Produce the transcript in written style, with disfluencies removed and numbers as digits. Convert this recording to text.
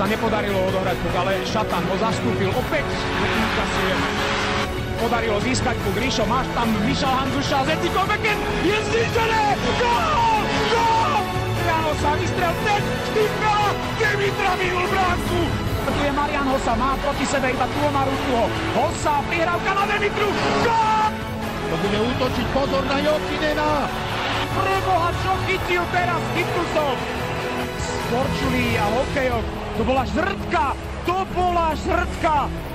sa nepodarilo odohrať puk, ale Šatan ho zastúpil opäť. Podarilo získať puk. Ríšo, máš tam Mišal Hanzuša, Zetikov Beken, je zničené! Gól! Gól! Marian Hossa vystrel teď, Štýpela, Dimitra minul bránku! Tu je Marian Hossa, má proti sebe iba Tuomaru Rutuho. Hossa, prihrávka na Dimitru, gól! To bude útočiť, pozor na Jokinena! Preboha, čo chytil teraz Kytusov? Sporčulí a hokejov, to bola žrtka! To bola žrtka!